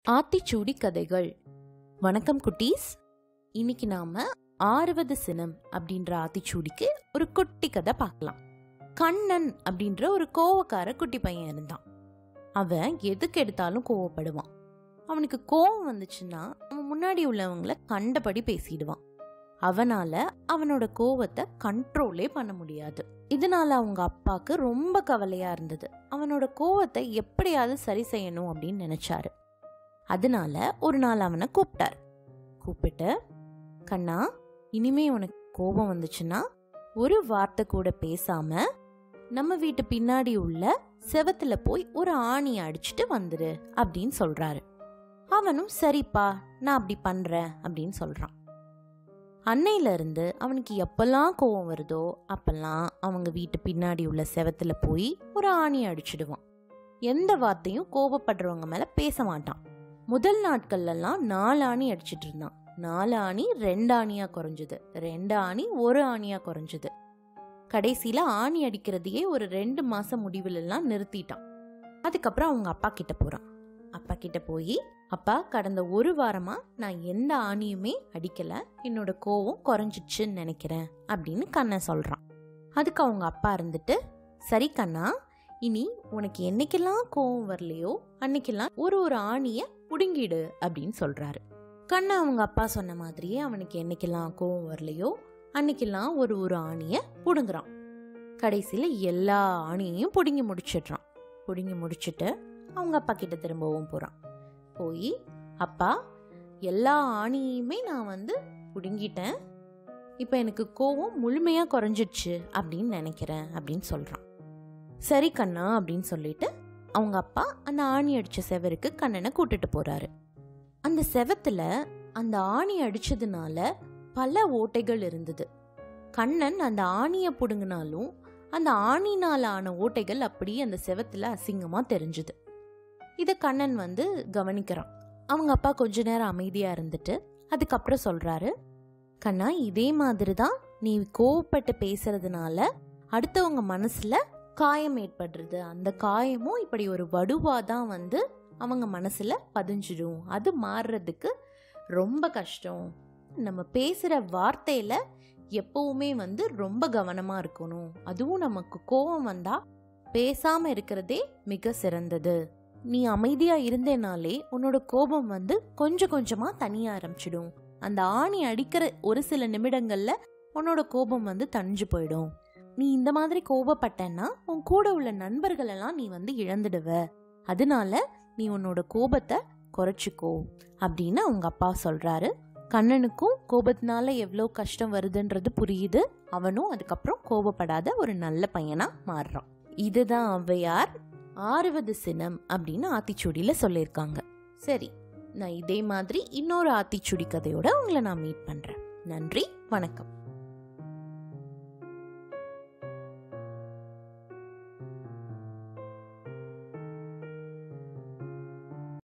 ஆத்திச்சூடி கதைகள். வணக்கம் குட்டீஸ். இன்னைக்கு நாம 6வது சினம் அப்படின்ற ஆத்திச்சூடிக்கு ஒரு குட்டி கதை பார்க்கலாம். கண்ணன் அப்படின்ற ஒரு கோவக்கார குட்டி பையன் இருந்தான். அவன் எதுக்கு எடுத்தாலும் கோவப்படுவான். அவனுக்கு கோவம் வந்துச்சுன்னா அவன் முன்னாடி உள்ளவங்களை கண்டபடி பேசிடுவான். அவனால அவனோட கோவத்தை கண்ட்ரோலே பண்ண முடியாது. இதனால அவங்க அப்பாக்கு ரொம்ப கவலையா இருந்தது. அவனோட கோவத்தை எப்படியாவது சரி செய்யணும் அப்படின்னு நினைச்சாரு. அதனால ஒரு நாள் அவனை கூப்பிட்டு, கண்ணா, இனிமே உனக்கு கோபம் வந்துச்சுன்னா ஒரு வார்த்தை கூட பேசாம நம்ம வீட்டு பின்னாடி உள்ள செவத்துல போய் ஒரு ஆணியை அடிச்சுட்டு வந்துரு அப்படின்னு சொல்றாரு. அவனும் சரிப்பா, நான் அப்படி பண்றேன் அப்படின்னு சொல்றான். அன்னையில இருந்து அவனுக்கு எப்பெல்லாம் கோபம் வருதோ அப்பெல்லாம் அவங்க வீட்டு பின்னாடி உள்ள செவத்துல போய் ஒரு ஆணியை அடிச்சிடுவான். எந்த வார்த்தையும் கோபப்படுறவங்க மேல பேச மாட்டான். முதல் நாட்கள்லாம் 4 ஆணி அடிச்சிட்டு இருந்தான். 4 ஆணி 2 ஆணியா குறைஞ்சது, 2 ஆணி 1 ஆணியா குறைஞ்சது. கடைசியில ஆணி அடிக்கிறதையே ஒரு 2 மாசம் முடிவுல எல்லாம் நிறுத்திட்டான். அதுக்கப்புறம் அவங்க அப்பா கிட்ட போறான். அப்பா கிட்ட போய், அப்பா, கடந்த 1 வாரமா நான் எந்த ஆணியுமே அடிக்கல, என்னோட கோவம் குறைஞ்சிச்சுன்னு நினைக்கிறேன் அப்படின்னு கண்ணன் சொல்றான். அதுக்கு அவங்க அப்பா இருந்துட்டு, சரி கண்ணா, இனி உனக்கு என்னைக்கெல்லாம் கோவம் வரலையோ அன்னைக்கெல்லாம் ஒரு ஆணிய புடுங்கிடு அப்படின்னு சொல்றாரு. கண்ணா அவங்க அப்பா சொன்ன மாதிரியே அவனுக்கு என்னைக்கெல்லாம் கோவம் வரலையோ அன்னைக்கெல்லாம் ஒரு ஆணிய புடுங்குறான். கடைசியில எல்லா ஆணியையும் புடுங்கி முடிச்சிடுறான். புடுங்கி முடிச்சுட்டு அவங்க அப்பா கிட்ட திரும்பவும் போறான். போய், அப்பா, எல்லா ஆணியுமே நான் புடுங்கிட்டேன், இப்ப எனக்கு கோவம் முழுமையா குறைஞ்சிடுச்சு அப்படின்னு நினைக்கிறேன் அப்படின்னு சொல்றான். சரி கண்ணா அப்படின்னு சொல்லிட்டு அவங்க அப்பா அந்த ஆணி அடிச்ச செவருக்கு கண்ணனை கூட்டிட்டு போறாரு. அந்த செவத்துல அந்த ஆணி அடிச்சதுனால பல ஓட்டைகள் இருந்தது. கண்ணன் அந்த ஆணிய புடுங்கினாலும் அந்த ஆணினால ஆன ஓட்டைகள் அப்படியே அந்த செவத்துல அசிங்கமா தெரிஞ்சுது. இத கண்ணன் கவனிக்கிறான். அவங்க அப்பா கொஞ்ச நேரம் அமைதியா இருந்துட்டு அதுக்கப்புறம் சொல்றாரு, கண்ணா, இதே மாதிரிதான் நீ கோவப்பட்டு பேசுறதுனால அடுத்தவங்க மனசுல காயம் ஏற்படுறது. அந்த காயமும் இப்படி ஒரு வடுவாதான் அவங்க மனசுல பதிஞ்சிடும். அது மாறுறதுக்கு ரொம்ப கஷ்டம். நம்ம பேசுற வார்த்தையில எப்பவுமே ரொம்ப கவனமா இருக்கணும். அதுவும் நமக்கு கோபம் வந்தா பேசாம இருக்கிறதே மிக சிறந்தது. நீ அமைதியா இருந்தேனாலே உன்னோட கோபம் கொஞ்சம் கொஞ்சமா தனிய ஆரம்பிச்சிடும். அந்த ஆணி அடிக்கிற ஒரு சில நிமிடங்கள்ல உன்னோட கோபம் தணிஞ்சு போயிடும். நீ இந்த மாதிரி கோபப்பட்டன்னா உன் கூட உள்ள நண்பர்கள் எல்லாம் நீ இழந்துடுவ. அதனால நீ உன்னோட கோபத்தை குறைச்சிக்கோ அப்படின்னு அவங்க அப்பா சொல்றாரு. கண்ணனுக்கும் கோபத்தினால எவ்வளவு கஷ்டம் வருதுன்றது புரியுது. அவனும் அதுக்கப்புறம் கோபப்படாத ஒரு நல்ல பையனா மாறுறான். இதுதான் ஔவையார் 6வது சினம் அப்படின்னு ஆத்திச்சூடியில சொல்லியிருக்காங்க. சரி, நான் இதே மாதிரி இன்னொரு ஆத்திச்சூடி கதையோட உங்களை நான் மீட் பண்றேன். நன்றி, வணக்கம்.